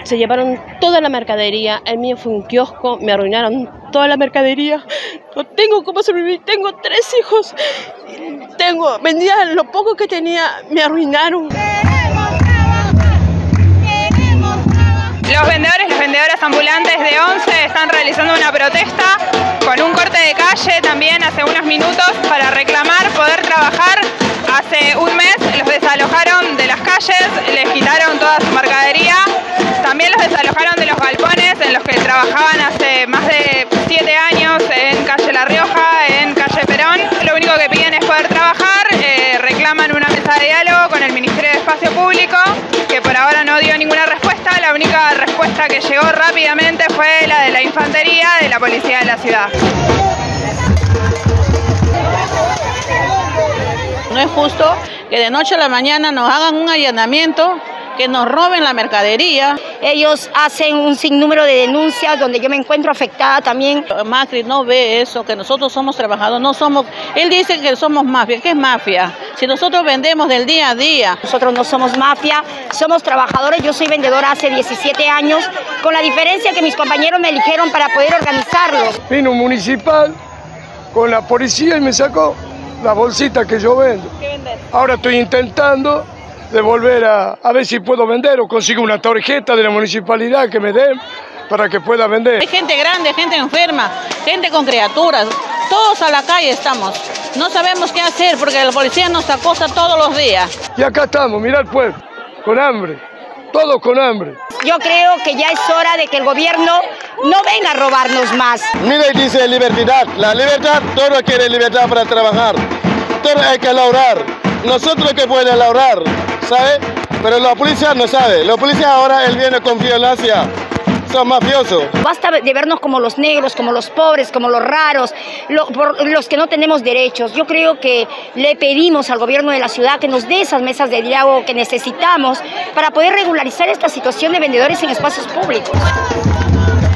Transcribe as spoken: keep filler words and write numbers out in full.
Se llevaron toda la mercadería, el mío fue un kiosco, me arruinaron toda la mercadería. No tengo cómo sobrevivir, tengo tres hijos, tengo, vendía lo poco que tenía, me arruinaron. Los vendedores y las vendedoras ambulantes de ONCE están realizando una protesta con un corte de calle también hace unos minutos para reclamar poder trabajar. Hace un mes los desalojaron de las calles, les quitaron toda su mercadería, también los desalojaron de los galpones en los que trabajaban hace más de siete años en calle La Rioja, en calle Perón. Lo único que piden es poder trabajar, eh, reclaman una mesa de diálogo con el Ministerio de Espacio Público, que por ahora no dio ninguna respuesta. La única respuesta que llegó rápidamente fue la de la infantería de la policía de la ciudad. No es justo que de noche a la mañana nos hagan un allanamiento, que nos roben la mercadería. Ellos hacen un sinnúmero de denuncias donde yo me encuentro afectada también. Macri no ve eso, que nosotros somos trabajadores, no somos... Él dice que somos mafia. ¿Qué es mafia? Si nosotros vendemos del día a día. Nosotros no somos mafia, somos trabajadores. Yo soy vendedora hace diecisiete años, con la diferencia que mis compañeros me eligieron para poder organizarlo. Vino un municipal con la policía y me sacó la bolsita que yo vendo. ¿Qué vendes? Ahora estoy intentando de volver a, a ver si puedo vender o consigo una tarjeta de la municipalidad que me den para que pueda vender. Hay gente grande, gente enferma, gente con criaturas, todos a la calle estamos. No sabemos qué hacer porque la policía nos acosa todos los días. Y acá estamos, mira el pueblo, con hambre, todos con hambre. Yo creo que ya es hora de que el gobierno no venga a robarnos más. Mira y dice libertad, la libertad, todos quieren libertad para trabajar, todos hay que laborar, nosotros que pueden laborar, ¿sabe? Pero la policía no sabe, la policía ahora él viene con violencia, son mafiosos. Basta de vernos como los negros, como los pobres, como los raros, lo, por los que no tenemos derechos. Yo creo que le pedimos al gobierno de la ciudad que nos dé esas mesas de diálogo que necesitamos para poder regularizar esta situación de vendedores en espacios públicos.